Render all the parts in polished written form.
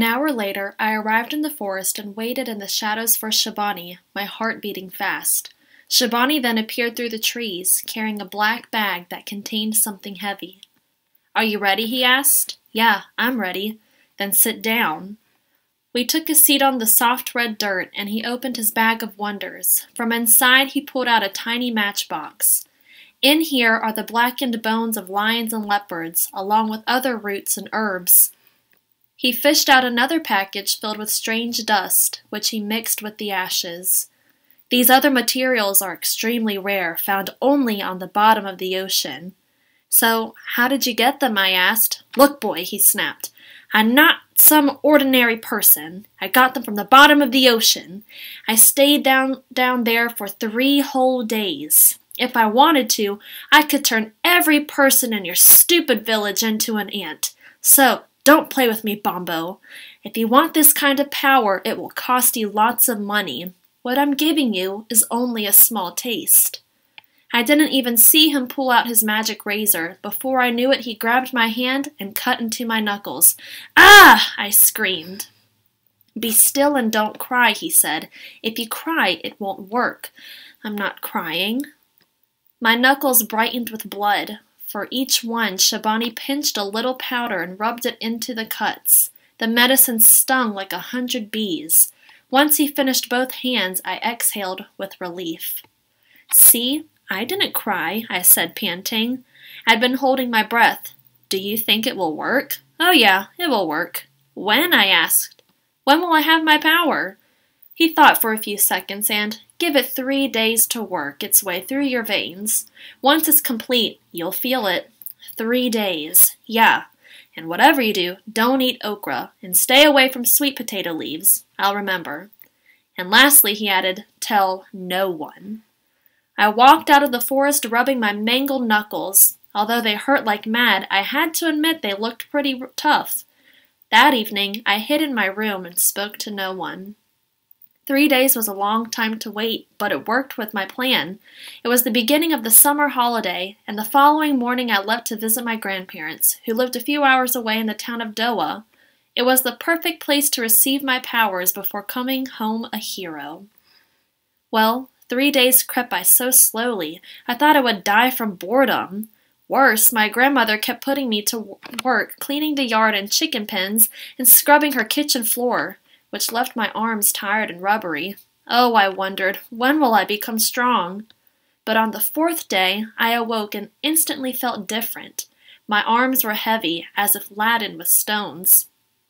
An hour later, I arrived in the forest and waited in the shadows for Shabani, my heart beating fast. Shabani then appeared through the trees, carrying a black bag that contained something heavy. "Are you ready?" he asked. "Yeah, I'm ready." "Then sit down." We took a seat on the soft red dirt, and he opened his bag of wonders. From inside he pulled out a tiny matchbox. "In here are the blackened bones of lions and leopards, along with other roots and herbs." He fished out another package filled with strange dust, which he mixed with the ashes. "These other materials are extremely rare, found only on the bottom of the ocean." "So, how did you get them?" I asked. "Look, boy," he snapped. "I'm not some ordinary person. I got them from the bottom of the ocean. I stayed down there for 3 whole days. If I wanted to, I could turn every person in your stupid village into an ant. So, don't play with me, Bombo. If you want this kind of power, it will cost you lots of money. What I'm giving you is only a small taste." I didn't even see him pull out his magic razor. Before I knew it, he grabbed my hand and cut into my knuckles. "Ah!" I screamed. "Be still and don't cry," he said. "If you cry, it won't work." "I'm not crying." My knuckles brightened with blood. For each one, Shabani pinched a little powder and rubbed it into the cuts. The medicine stung like 100 bees. Once he finished both hands, I exhaled with relief. "See? I didn't cry," I said, panting. I'd been holding my breath. "Do you think it will work?" "Oh yeah, it will work." "When?" I asked. "When will I have my power?" He thought for a few seconds and, "Give it 3 days to work its way through your veins. Once it's complete, you'll feel it." 3 days. Yeah. And whatever you do, don't eat okra, and stay away from sweet potato leaves. I'll remember. And lastly, he added, tell no one. I walked out of the forest rubbing my mangled knuckles. Although they hurt like mad, I had to admit they looked pretty tough. That evening, I hid in my room and spoke to no one. 3 days was a long time to wait, but it worked with my plan. It was the beginning of the summer holiday, and the following morning I left to visit my grandparents, who lived a few hours away in the town of Doha. It was the perfect place to receive my powers before coming home a hero. Well, 3 days crept by so slowly, I thought I would die from boredom. Worse, my grandmother kept putting me to work cleaning the yard and chicken pens and scrubbing her kitchen floor, which left my arms tired and rubbery. Oh, I wondered, when will I become strong? But on the 4th day, I awoke and instantly felt different. My arms were heavy, as if laden with stones.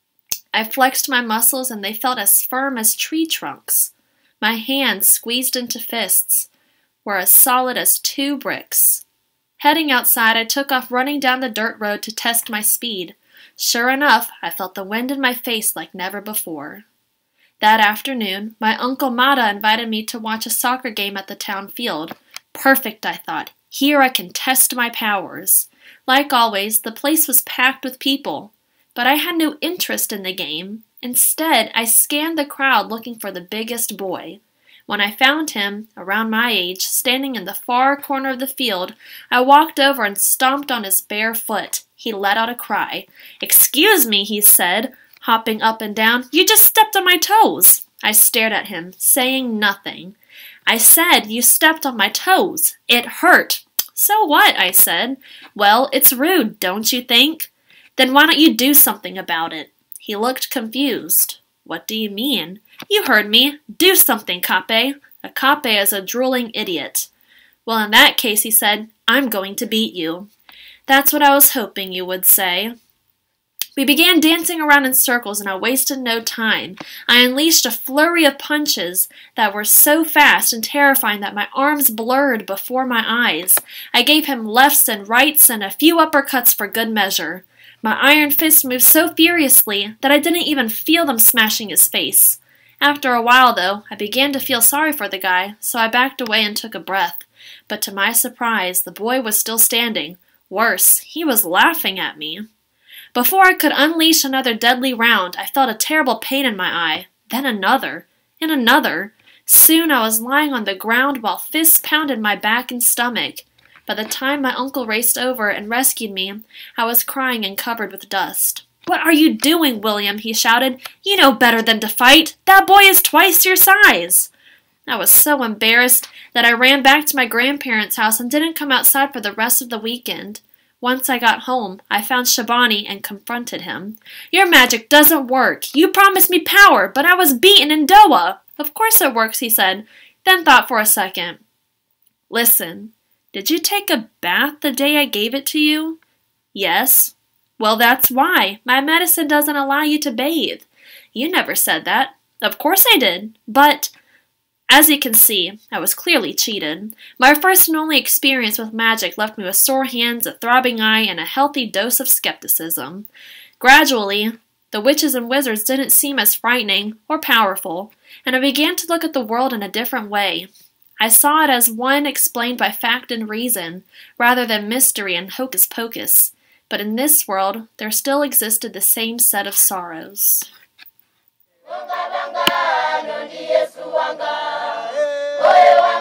I flexed my muscles and they felt as firm as tree trunks. My hands, squeezed into fists, were as solid as 2 bricks. Heading outside, I took off running down the dirt road to test my speed. Sure enough, I felt the wind in my face like never before. That afternoon, my Uncle Mata invited me to watch a soccer game at the town field. Perfect, I thought. Here I can test my powers. Like always, the place was packed with people. But I had no interest in the game. Instead, I scanned the crowd looking for the biggest boy. When I found him, around my age, standing in the far corner of the field, I walked over and stomped on his bare foot. He let out a cry. "Excuse me," he said, hopping up and down. "You just stepped on my toes." I stared at him, saying nothing. "I said you stepped on my toes. It hurt." "So what?" I said. "Well, it's rude, don't you think?" "Then why don't you do something about it?" He looked confused. "What do you mean?" "You heard me. Do something, Kape." A Kape is a drooling idiot. "Well, in that case," he said, "I'm going to beat you." "That's what I was hoping you would say." We began dancing around in circles, and I wasted no time. I unleashed a flurry of punches that were so fast and terrifying that my arms blurred before my eyes. I gave him lefts and rights and a few uppercuts for good measure. My iron fists moved so furiously that I didn't even feel them smashing his face. After a while, though, I began to feel sorry for the guy, so I backed away and took a breath. But to my surprise, the boy was still standing. Worse, he was laughing at me. Before I could unleash another deadly round, I felt a terrible pain in my eye. Then another, and another. Soon I was lying on the ground while fists pounded my back and stomach. By the time my uncle raced over and rescued me, I was crying and covered with dust. "What are you doing, William?" he shouted. "You know better than to fight. That boy is twice your size." I was so embarrassed that I ran back to my grandparents' house and didn't come outside for the rest of the weekend. Once I got home, I found Shabani and confronted him. "Your magic doesn't work. You promised me power, but I was beaten in Doha." "Of course it works," he said, then thought for a second. "Listen, did you take a bath the day I gave it to you?" "Yes." "Well, that's why. My medicine doesn't allow you to bathe." "You never said that." "Of course I did, but—" As you can see, I was clearly cheated. My first and only experience with magic left me with sore hands, a throbbing eye, and a healthy dose of skepticism. Gradually, the witches and wizards didn't seem as frightening or powerful, and I began to look at the world in a different way. I saw it as one explained by fact and reason, rather than mystery and hocus pocus. But in this world, there still existed the same set of sorrows. Oye,